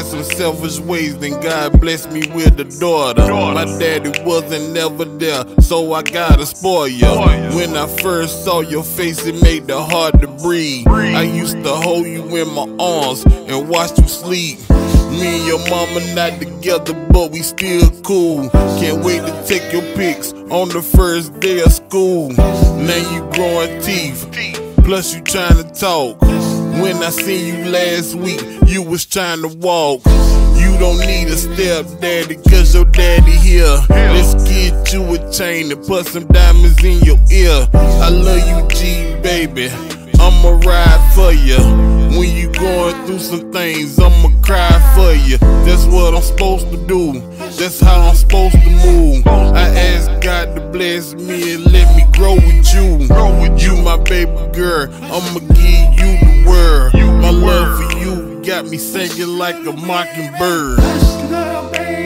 had some selfish ways, then God blessed me with a daughter. My daddy wasn't never there, so I gotta spoil ya. When I first saw your face, it made it hard to breathe. I used to hold you in my arms and watch you sleep. Me and your mama not together, but we still cool. Can't wait to take your pics on the first day of school. Now you growing teeth, plus you trying to talk. When I seen you last week, you was trying to walk. You don't need a stepdaddy, cause your daddy here. Let's get you a chain and put some diamonds in your ear. I love you, G, baby, I'ma ride for ya. When you going through some things, I'ma cry for you. That's what I'm supposed to do, that's how I'm supposed to move. I ask God to bless me and let me grow with you. You my baby girl, I'ma give you the world. My love for you got me singing like a mockingbird. Hush, little baby.